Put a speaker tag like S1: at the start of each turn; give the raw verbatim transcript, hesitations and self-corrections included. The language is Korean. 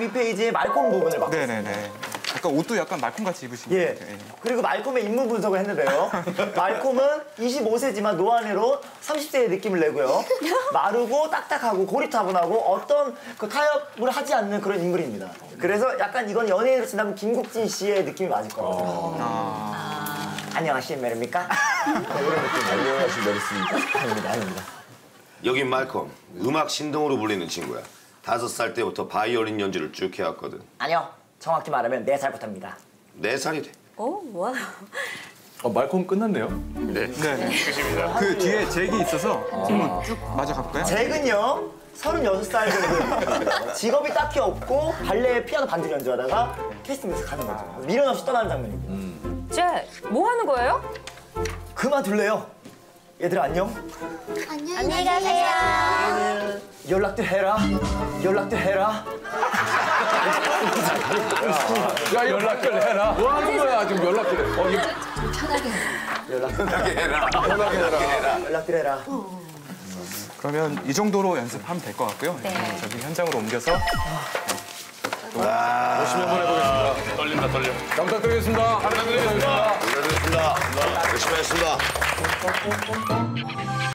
S1: 윗페이지에 말콤 부분을 맡고 있습니다.
S2: 네네네. 약간 옷도 약간 말콤같이 입으신 것
S1: 예.
S2: 같아요. 예.
S1: 그리고 말콤의 인물 분석을 했는데요. 말콤은 이십오 세지만 노안으로 삼십 세의 느낌을 내고요. 마르고 딱딱하고 고리타분하고 어떤 그 타협을 하지 않는 그런 인물입니다. 그래서 약간 이건 연예인으로 친다면 김국진 씨의 느낌이 맞을 것 같아요.
S2: 아...
S1: 안녕하십니까? 이런 느낌. 안녕하십니까? 아닙니다, 아닙니다.
S3: 여긴 말콤. 음악 신동으로 불리는 친구야. 다섯 살 때부터 바이올린 연주를 쭉 해왔거든.
S1: 아니요. 정확히 말하면 네 살부터입니다.
S3: 네 살이 돼.
S4: 오, 와.
S5: 어, 말콤 끝났네요.
S3: 네.
S2: 네네. 그 뒤에 잭이 있어서 한번 쭉 맞아 가볼까요?
S1: 잭은요, 서른여섯 살 정도. 직업이 딱히 없고 발레 피아노 반주 연주하다가 캐스팅에서 가는 거죠. 미련 없이 떠나는 장면입니다.
S5: 음.
S4: 쟤, 뭐 하는 거예요?
S1: 그만둘래요. 얘들 안녕.
S4: 안녕히 가세요.
S1: 연락들 해라. 연락들 해라.
S5: 야, 연락을 해라. 뭐 하는 거야, 지금 연락을 해. 어, 이거
S3: 편하게 해라.
S5: 편하게 해라.
S1: 연락들 해라.
S2: 그러면 이 정도로 연습하면 될 것 같고요.
S4: 네.
S2: 저기 현장으로 옮겨서
S5: 열심히 한번 해보겠습니다.
S6: 떨린다 떨려.
S5: 잘 부탁드리겠습니다.
S6: 부탁드리겠습니다.
S3: 고생하셨습니다. 열심히 하셨습니다.